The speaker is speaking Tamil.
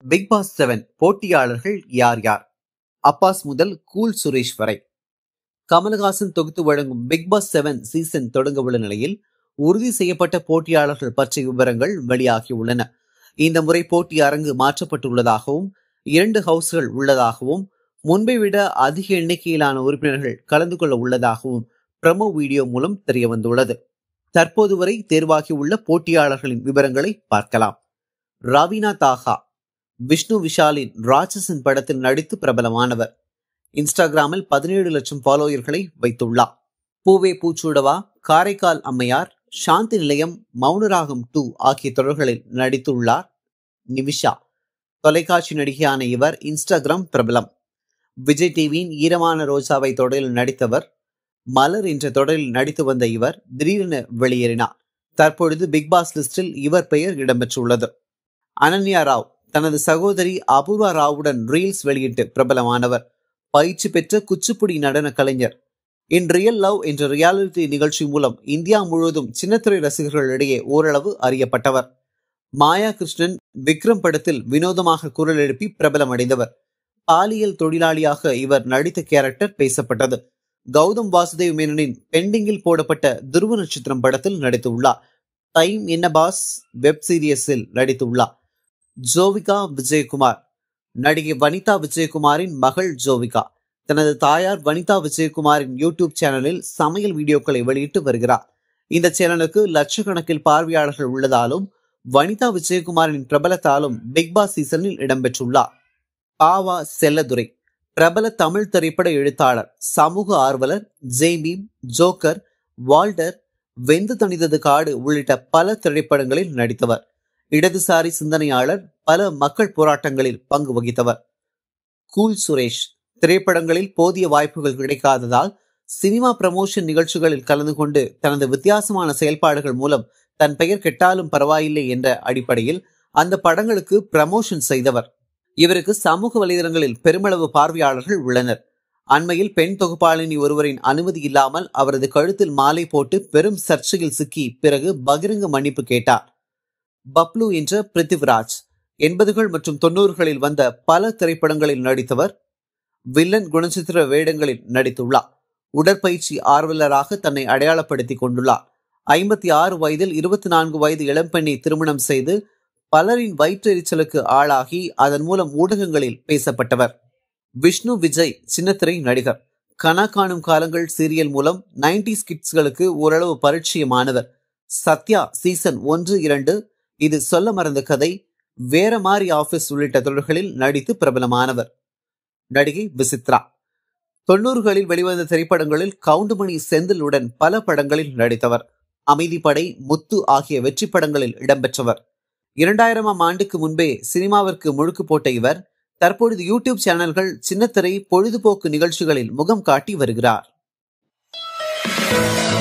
பிக் பாஸ் 7 போட்டியாளர்கள் யார் யார்? அப்பாஸ் முதல் கூல் சுரேஷ் வரை. கமலஹாசன் தொகுத்து வழங்கும் பிக் பாஸ் 7 சீசன் தொடங்க உள்ள நிலையில் உறுதி செய்யப்பட்ட போட்டியாளர்கள் பற்றிய விவரங்கள் வெளியாகியுள்ளன. இந்த முறை போட்டி அரங்கு மாற்றப்பட்டுள்ளதாகவும் 2 ஹவுஸ்கள் உள்ளதாகவும் முன்பை விட அதிக எண்ணிக்கையிலான உறுப்பினர்கள் கலந்து கொள்ள உள்ளதாகவும் ப்ரமோ வீடியோ மூலம் தெரிய வந்துள்ளது. தற்போது வரை தேர்வாகியுள்ள போட்டியாளர்களின் விவரங்களை பார்க்கலாம். ரவீனா தாஹா விஷ்ணு விஷாலின் ராட்சசன் படத்தில் நடித்து பிரபலமானவர். இன்ஸ்டாகிராமில் 17 லட்சம் ஃபாலோயர்களை வைத்துள்ளார். பூவே பூச்சூடவா, காரைக்கால் அம்மையார், சாந்தி நிலையம், மௌனராகம் 2 ஆகிய தொடர்களில் நடித்துள்ளார். நிமிஷா தொலைக்காட்சி நடிகையான இவர் இன்ஸ்டாகிராம் பிரபலம். விஜய் டிவியின் ஈரமான ரோஜாவை தொடரில் நடித்தவர். மலர் என்ற தொடரில் நடித்து வந்த இவர் திடீரென வெளியேறினார். தற்பொழுது பிக் பாஸ் லிஸ்டில் இவர் பெயர் இடம்பெற்றுள்ளது. அனன்யா ராவ் தனது சகோதரி அபூர்வா ராவுடன் ரீல்ஸ் வெளியிட்டு பிரபலமானவர். பயிற்சி பெற்ற குச்சிப்புடி நடன கலைஞர். இன் ரியல் லவ் என்ற ரியாலிட்டி நிகழ்ச்சி மூலம் இந்தியா முழுவதும் சின்னத்திரை ரசிகர்களிடையே ஓரளவு அறியப்பட்டவர். மாயா கிருஷ்ணன் விக்ரம் படத்தில் வினோதமாக குரல் எழுப்பி பிரபலமடைந்தவர். பாலியல் தொழிலாளியாக இவர் நடித்த கேரக்டர் பேசப்பட்டது. கௌதம் வாசுதேவ் மேனனின் பெண்டிங்கில் போடப்பட்ட துருவ நட்சத்திரம் படத்தில் நடித்துள்ளார். டைம் என்ன பாஸ் வெப் சீரியஸில் நடித்துள்ளார். ஜோவிகா விஜயகுமார் நடிகை வனிதா விஜயகுமாரின் மகள் ஜோவிகா தனது தாயார் வனிதா விஜயகுமாரின் யூடியூப் சேனலில் சமையல் வீடியோக்களை வெளியிட்டு வருகிறார். இந்த சேனலுக்கு லட்சக்கணக்கில் பார்வையாளர்கள் உள்ளதாலும் வனிதா விஜயகுமாரின் பிரபலத்தாலும் பிக் பாஸ் சீசனில் இடம்பெற்றுள்ளார். பாவா செல்லதுரை பிரபல தமிழ் திரைப்பட எழுத்தாளர், சமூக ஆர்வலர், ஜெய்மீம், ஜோக்கர், வால்டர், வெந்து தணிந்தது காடு உள்ளிட்ட பல திரைப்படங்களில் நடித்தவர். இடதுசாரி சிந்தனையாளர், பல மக்கள் போராட்டங்களில் பங்கு வகித்தவர். கூல் சுரேஷ் திரைப்படங்களில் போதிய வாய்ப்புகள் கிடைக்காததால் சினிமா ப்ரமோஷன் நிகழ்ச்சிகளில் கலந்து கொண்டு தனது வித்தியாசமான செயல்பாடுகள் மூலம் தன் பெயர் கெட்டாலும் பரவாயில்லை என்ற அடிப்படையில் அந்த படங்களுக்கு ப்ரமோஷன் செய்தவர். இவருக்கு சமூக வலைதளங்களில் பெருமளவு பார்வையாளர்கள் உள்ளனர். அண்மையில் பெண் தொகுப்பாளினி ஒருவரின் அனுமதி இல்லாமல் அவரது கழுத்தில் மாலை போட்டு பெரும் சர்ச்சையில் சிக்கி பிறகு பகிரங்க மன்னிப்பு கேட்டார். பப்ளு என்ற பிருத்திவிராஜ் 80கள் மற்றும் 90களில் வந்த பல திரைப்படங்களில் நடித்தவர். வில்லன் குணச்சித்திர வேடங்களில் நடித்துள்ளார். உடற்பயிற்சி ஆர்வலராக தன்னை அடையாளப்படுத்திக் கொண்டுள்ளார். 56 வயதில் 24 வயது இளம்பெண்ணை திருமணம் செய்து பலரின் வயிற்றெரிச்சலுக்கு ஆளாகி அதன் மூலம் ஊடகங்களில் பேசப்பட்டவர். விஷ்ணு விஜய் சின்னத்திரை நடிகர். கனா காணும் காலங்கள் சீரியல் மூலம் 90s கிட்ஸ்களுக்கு ஓரளவு பரிச்சயமானவர். சத்யா சீசன் 1-2, இது சொல்ல மறந்த கதை, வேற மாதிரி ஆபீஸ் உள்ளிட்ட தொடர்களில் நடித்து பிரபலமானவர். நடிகை விசித்ரா 90களில் வெளிவந்த திரைப்படங்களில் கவுண்டுமணி செந்திலுடன் பல படங்களில் நடித்தவர். அமைதிப்படை, முத்து ஆகிய வெற்றி படங்களில் இடம்பெற்றவர். 2000ஆம் ஆண்டுக்கு முன்பே சினிமாவிற்கு முழுக்கு போட்ட இவர் தற்பொழுது யூடியூப் சேனல்கள், சின்னத்திரை, பொழுதுபோக்கு நிகழ்ச்சிகளில் முகம் காட்டி வருகிறார்.